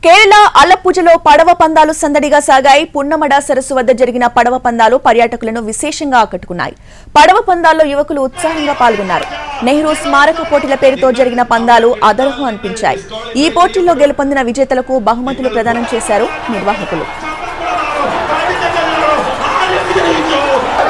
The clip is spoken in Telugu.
కేరళ అలప్పుజలో పడవ పందాలు సందడిగా సాగాయి. పున్నమడ సరస్సు వద్ద జరిగిన పడవ పందాలు పర్యాటకులను విశేషంగా ఆకట్టుకున్నాయి. పడవ పందాల్లో యువకులు ఉత్సాహంగా పాల్గొన్నారు. నెహ్రూ స్మారక పోటీల పేరుతో జరిగిన పందాలు అదరహం అనిపించాయి. ఈ పోటీల్లో గెలుపొందిన విజేతలకు బహుమతులు ప్రదానం చేశారు నిర్వాహకులు.